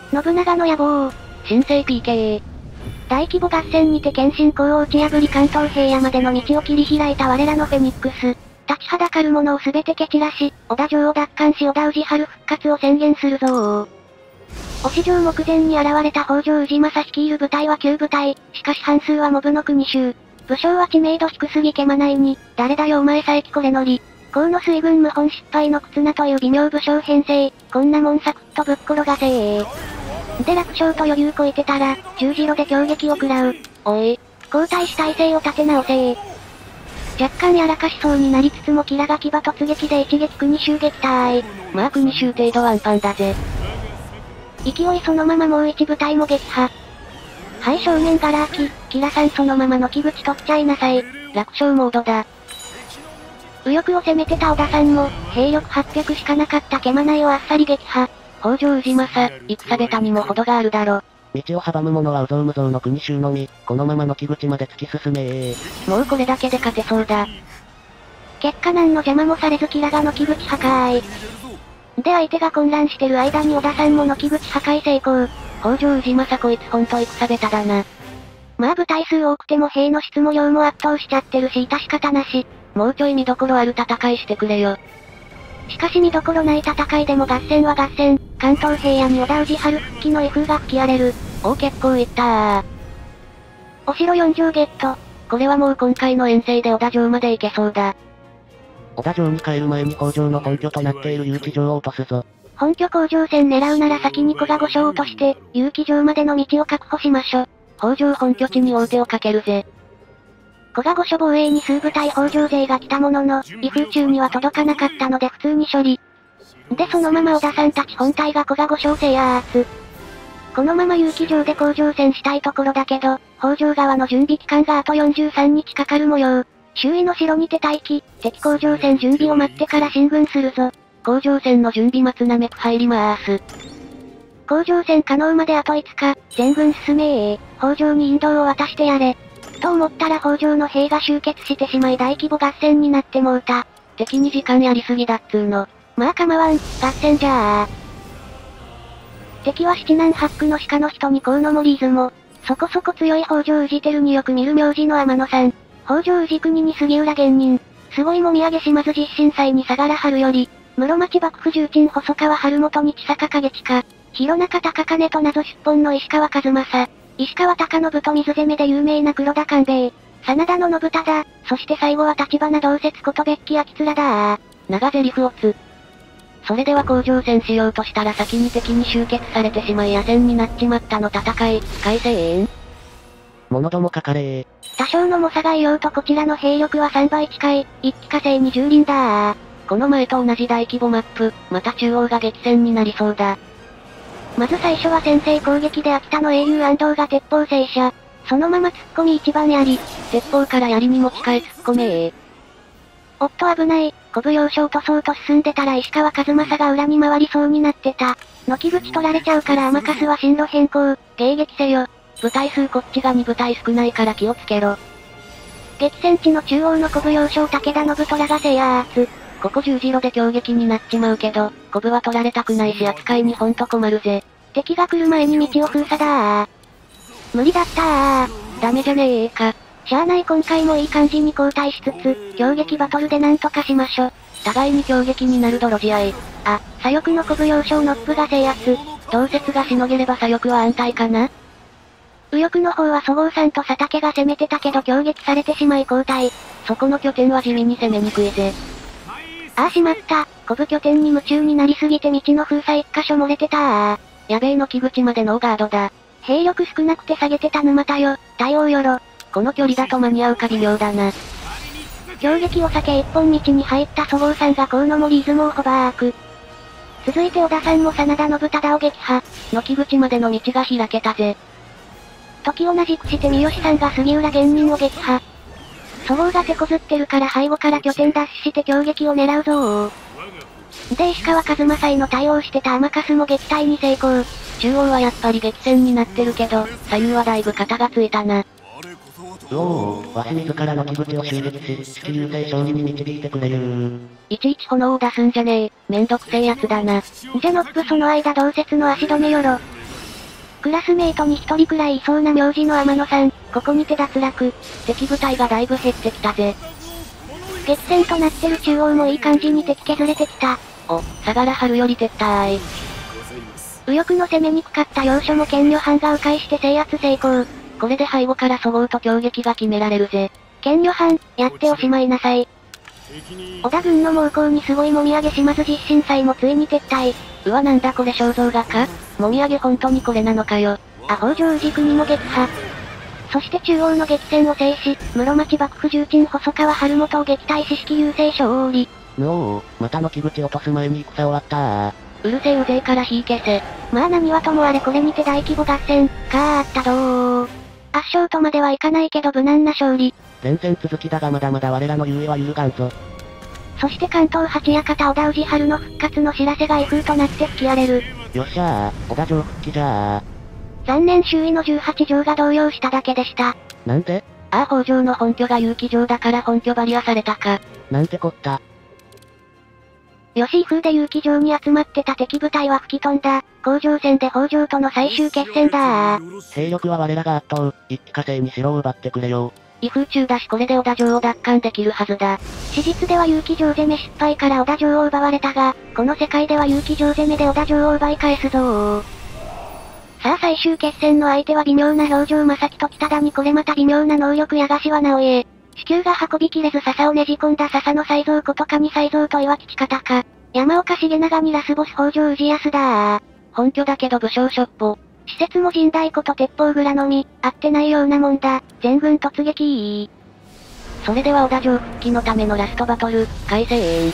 信長の野望。 新生 PK。 大規模合戦にて謙信公を打ち破り関東平野までの道を切り開いた我らのフェニックス。立ちはだかる者を全て蹴散らし、織田城を奪還し織田氏春復活を宣言するぞ。押城目前に現れた北条氏政率いる部隊は9部隊、しかし半数はモブの国衆。武将は知名度低すぎけまないに、誰だよお前佐伯これ乗り。河野水軍謀反失敗の忽那という微妙武将編成、こんなもんサクッとぶっ転がせー。で楽勝と余裕こいてたら、十字路で強撃を食らう。 おい。 交代し体勢を立て直せー。若干やらかしそうになりつつもキラが騎馬突撃で一撃国衆撃退。 まあ国衆程度ワンパンだぜ。 勢いそのままもう一部隊も撃破。はい正面ガラ空き、キラさんそのままの木口取っちゃいなさい。 楽勝モードだ。 右翼を攻めてた織田さんも、兵力800しかなかったケマナイをあっさり撃破。 北条氏政、戦下手にも程があるだろ。道を阻む者はうぞうむぞうの国衆のみ、このままの木口まで突き進めー。もうこれだけで勝てそうだ。 結果何の邪魔もされずキラがの木口破壊。で相手が混乱してる間に織田さんもの木口破壊成功。 北条氏政こいつほんと戦下手だな。 まあ部隊数多くても兵の質も量も圧倒しちゃってるし致し方なし。 もうちょい見どころある戦いしてくれよ。 しかし見どころない戦いでも合戦は合戦。関東平野に織田氏春復帰の威風が吹き荒れる。 お結構いったー。 お城4城ゲット。 これはもう今回の遠征で織田城まで行けそうだ。織田城に帰る前に北条の本拠となっている結城城を落とすぞ。 本拠甲状戦狙うなら先に古賀御所を落として、結城城までの道を確保しましょ。 北条本拠地に王手をかけるぜ。 古賀御所防衛に数部隊北条勢が来たものの、威風中には届かなかったので普通に処理。でそのまま織田さんたち本体が古賀御所を制圧。このまま結城城で甲状戦したいところだけど、北条側の準備期間があと43日かかる模様。周囲の城にて待機、敵甲状戦準備を待ってから進軍するぞ。 甲状戦の準備待つなめく入りまーす。 甲状戦可能まであと5日、全軍進めー。北条に引導を渡してやれ。と思ったら北条の兵が集結してしまい大規模合戦になってもうた。 敵に時間やりすぎだっつーの。 まあ構わん、合戦じゃー。敵は七男八苦の鹿の人に河野森出雲。そこそこ強い北条氏輝によく見る名字の天野さん。北条氏国に杉浦玄人。すごいもみあげ島津実震祭に相良春より。室町幕府重鎮細川春元に千坂景親。弘中高兼と謎出本の石川和正。石川貴信と水攻めで有名な黒田官兵衛。真田の信忠。そして最後は立花同説ことベッキ秋面だー。 長ゼリフをつ。それでは甲状戦しようとしたら先に敵に集結されてしまい野戦になっちまったの戦い、開戦者どもかかれー。 多少の猛者がいようとこちらの兵力は3倍近い、一気火星に蹂躙だー。 この前と同じ大規模マップ、また中央が激戦になりそうだ。 まず最初は先制攻撃で秋田の英雄安藤が鉄砲戦車。そのまま突っ込み一番槍。 鉄砲から槍に持ち替え突っ込めー。 おっと危ない、古武要所落とそうと進んでたら石川和正が裏に回りそうになってた。軒口取られちゃうから甘春は進路変更、迎撃せよ。 部隊数こっちが2部隊少ないから気をつけろ。 激戦地の中央の古武要所を武田信虎が制圧。 ここ十字路で強撃になっちまうけど、古武は取られたくないし扱いにほんと困るぜ。 敵が来る前に道を封鎖だー。無理だったー。 ダメじゃねえか。 しゃあない今回もいい感じに交代しつつ、強撃バトルでなんとかしましょ。 互いに強撃になる泥仕合。 あ、左翼の古武要所をノップが制圧。 同説がしのげれば左翼は安泰かな。 右翼の方はそごうさんと佐竹が攻めてたけど強撃されてしまい交代。 そこの拠点は地味に攻めにくいぜ。 ああしまった。古武拠点に夢中になりすぎて道の封鎖一箇所漏れてたー。 やべえの木口までノーガードだ。 兵力少なくて下げてた沼田よ。対応よろ。 この距離だと間に合うか微妙だな。 強撃を避け一本道に入ったそごうさんが河野森出雲をホバーク。続いて織田さんも真田信忠を撃破。 軒口までの道が開けたぜ。 時同じくして三好さんが杉浦玄人を撃破。そごうが手こずってるから背後から拠点奪取して強撃を狙うぞー。で石川和正への対応してた甘春も撃退に成功。 中央はやっぱり激戦になってるけど、左右はだいぶ肩がついたな。 おお、わし自らの木口を襲撃し、地優勢勝利に導いてくれる。 いちいち炎を出すんじゃねえ、めんどくせえやつだな。 じゃノップその間同説の足止めよろ。 クラスメイトに一人くらいいそうな名字の天野さん、ここにて脱落。 敵部隊がだいぶ減ってきたぜ。 激戦となってる中央もいい感じに敵削れてきた。 お、相良春より撤退。 右翼の攻めにくかった要所も剣女藩が迂回して制圧成功。 これで背後からそごうと攻撃が決められるぜ。 剣女藩、やっておしまいなさい。織田軍の猛攻にすごいもみあげ島津実震祭もついに撤退。 うわなんだこれ肖像画か？もみあげ本当にこれなのかよ。 北条氏国も撃破。そして中央の激戦を制し、室町幕府重鎮細川晴元を撃退し式優勢勝利。 またの木口落とす前に戦終わったうるせえうぜえから火消せ。 まあ何はともあれこれにて大規模合戦、あったどー。圧勝とまではいかないけど無難な勝利。 連戦続きだがまだまだ我らの優位は揺るがんぞ。 そして関東八館織田氏春の復活の知らせが威風となって吹き荒れる。 よっしゃー、織田城復帰じゃー。 残念周囲の18条が動揺しただけでした。 なんで？ 北条の本拠が結城城だから本拠バリアされたか。 なんてこった。 吉井風で結城城に集まってた敵部隊は吹き飛んだ。甲状戦で北条との最終決戦だー。 兵力は我らが圧倒、一気化成に城を奪ってくれよ。 威風中だしこれで織田城を奪還できるはずだ。 史実では結城城攻め失敗から織田城を奪われたが、この世界では結城城攻めで織田城を奪い返すぞー。さあ最終決戦の相手は微妙な表情正木と北田にこれまた微妙な能力矢賀は直江。地球が運びきれず笹をねじ込んだ笹の才蔵ことかに才蔵と岩木近か。山岡重長にラスボス北条氏康だー。 本拠だけど武将しょっぽ。 施設も神代こと鉄砲蔵のみ、合ってないようなもんだ。全軍突撃それでは織田城復帰のためのラストバトル、開戦。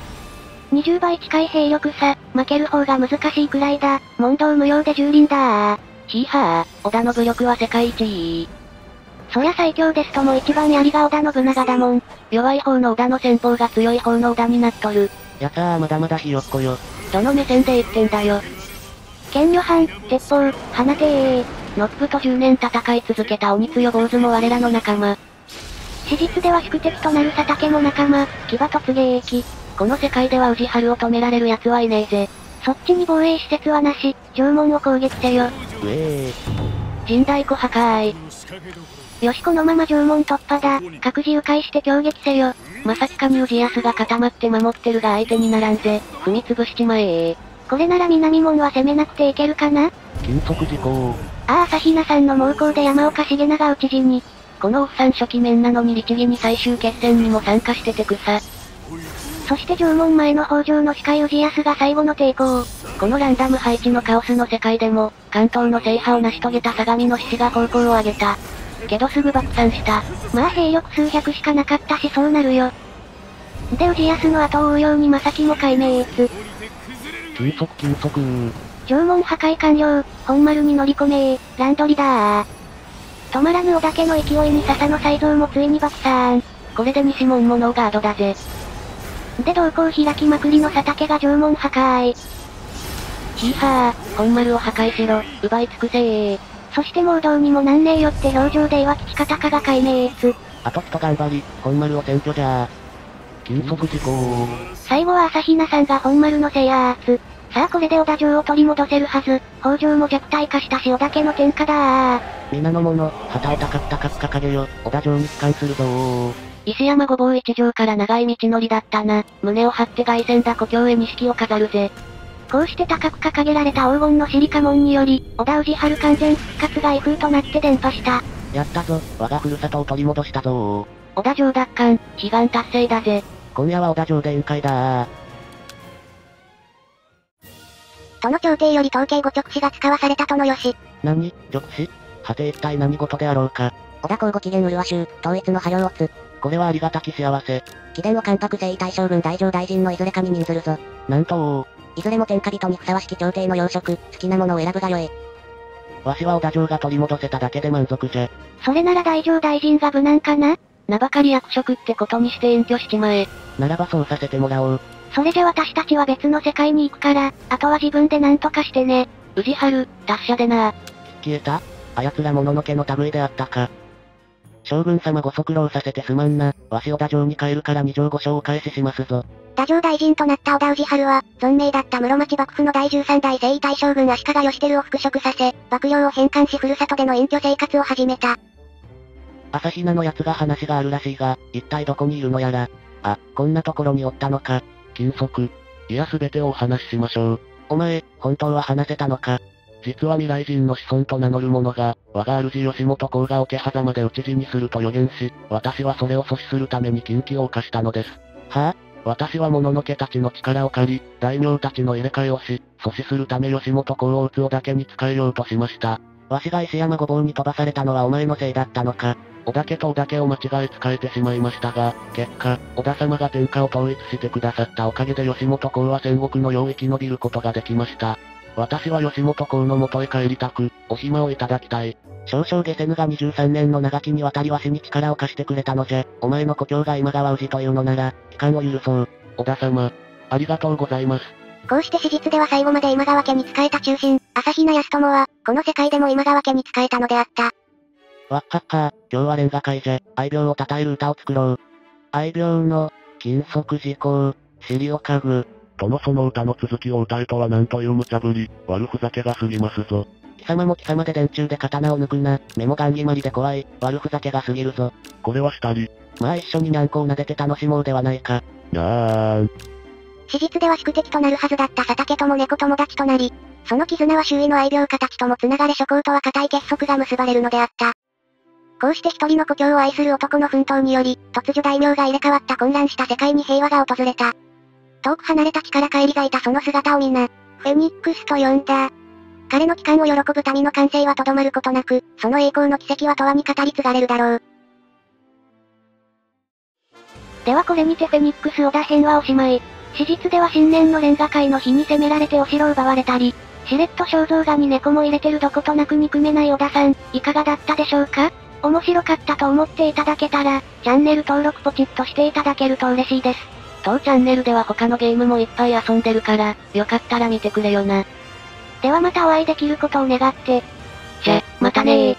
20倍近い兵力差、負ける方が難しいくらいだ。問答無用で蹂躙だー。 ヒーハー、織田の武力は世界一いい。 そりゃ最強ですとも一番槍が織田信長だもん。 弱い方の織田の戦法が強い方の織田になっとる。 やったーまだまだひよっこよ。 どの目線で言ってんだよ。 剣女藩、鉄砲、放てー。 ノップと10年戦い続けた鬼強坊主も我らの仲間。 史実では宿敵となる佐竹も仲間、騎馬突撃。 この世界では宇治春を止められる奴はいねえぜ。 そっちに防衛施設はなし、城門を攻撃せよ。 神代湖破壊。 よしこのまま城門突破だ。各自迂回して攻撃せよ。 まさかに宇治康が固まって守ってるが相手にならんぜ。踏み潰しちまえ。 これなら南門は攻めなくていけるかな？ 金属事項。 朝比奈さんの猛攻で山岡重長討ち死に。 このオフさん初期面なのに律儀に最終決戦にも参加してて草。 そして城門前の北条の司会宇治康が最後の抵抗。 このランダム配置のカオスの世界でも、関東の制覇を成し遂げた相模の獅子が高校を挙げた。けどすぐ爆散した。 まあ兵力数百しかなかったしそうなるよ。で宇治康の後を追うように正木も壊滅。 金属。 城門破壊完了、本丸に乗り込めー、乱取りだー。止まらぬ織田家の勢いに笹の才蔵もついに爆散。 これで西門もノーガードだぜ。 で動向開きまくりの佐竹が城門破壊。 ヒーハー、本丸を破壊しろ、奪い尽くせー。 そしてもうどうにもなんねえよって表情で岩木近高が壊滅。 あとひと頑張り、本丸を占拠じゃー。金属事項。 最後は朝比奈さんが本丸の制圧。さあこれで織田城を取り戻せるはず。北条も弱体化したし織田家の天下だー。 皆の者、旗を高く高く掲げよ、織田城に帰還するぞー。 石山御坊一条から長い道のりだったな。胸を張って凱旋だ故郷へ錦を飾るぜ。 こうして高く掲げられた黄金の尻家紋により、織田氏春完全復活が威風となって伝播した。 やったぞ、我がふるさとを取り戻したぞー。 織田城奪還、悲願達成だぜ。 今夜は織田城で宴会だー。 どの朝廷より統計語直詞が使わされたとのよし。 何、直詞？はて一体何事であろうか。 織田公後紀元潤州、統一の破領をつ。 これはありがたき幸せ。 紀元を関白征夷大将軍大乗大臣のいずれかに任ずるぞ。 なんといずれも天下人にふさわしき朝廷の要職、好きなものを選ぶがよい。 わしは織田城が取り戻せただけで満足じゃ。 それなら大乗大臣が無難かな？ 名ばかり役職ってことにして隠居しちまえ。 ならばそうさせてもらおう。 それじゃ私たちは別の世界に行くから、あとは自分で何とかしてね。 宇治春、達者でな。 消えた？あやつらもののけの類であったか。 将軍様ご足労させてすまんな。わし織田城に帰るから2条5章お返ししますぞ。 太政大臣となった織田氏春は、存命だった室町幕府の第13代征夷大将軍足利義輝を復職させ、幕領を返還しふるさとでの隠居生活を始めた。 朝比奈のやつが話があるらしいが、一体どこにいるのやら。あ、こんなところにおったのか。 禁足。いや全てをお話ししましょう。 お前、本当は話せたのか。 実は未来人の子孫と名乗る者が、我が主吉本公が桶狭間で討ち死にすると予言し、私はそれを阻止するために禁忌を犯したのです。 はぁ、 私は物の家たちの力を借り、大名たちの入れ替えをし、阻止するため吉本公を討つをだけに使えようとしました。 わしが石山ごぼうに飛ばされたのはお前のせいだったのか。 織田家と織田家を間違え使えてしまいましたが、結果、織田様が天下を統一してくださったおかげで吉本公は戦国の世を生き延びることができました。私は吉本公の元へ帰りたく、お暇をいただきたい。 少々下せぬが23年の長きにわたりわしに力を貸してくれたのじゃ。お前の故郷が今川氏というのなら、帰還を許そう。 織田様、ありがとうございます。 こうして史実では最後まで今川家に仕えた忠臣、朝比奈康友は、この世界でも今川家に仕えたのであった。 わっはっは、今日は連歌会じゃ。愛病を称える歌を作ろう。愛病の、禁足事項、尻をかぐ。 殿その歌の続きを歌えとはなんという無茶ぶり、悪ふざけが過ぎますぞ。 貴様も貴様で電柱で刀を抜くな。目もガン決まりで怖い、悪ふざけが過ぎるぞ。 これはしたり。 まあ一緒ににゃんこを撫でて楽しもうではないか。 にゃーん。 史実では宿敵となるはずだった佐竹とも猫友達となり、その絆は周囲の愛病家たちとも繋がれ諸侯とは固い結束が結ばれるのであった。こうして一人の故郷を愛する男の奮闘により、突如大名が入れ替わった混乱した世界に平和が訪れた。遠く離れた地から帰り咲いたその姿を皆、フェニックスと呼んだ。彼の帰還を喜ぶ民の歓声はとどまることなく、その栄光の奇跡は永遠に語り継がれるだろう。ではこれにてフェニックス織田編はおしまい。史実では新年の連歌会の日に攻められてお城を奪われたり、しれっと肖像画に猫も入れてるどことなく憎めない織田さん、いかがだったでしょうか？面白かったと思っていただけたら、チャンネル登録ポチッとしていただけると嬉しいです。 当チャンネルでは他のゲームもいっぱい遊んでるから、よかったら見てくれよな。 ではまたお会いできることを願って。 じゃ、またねー。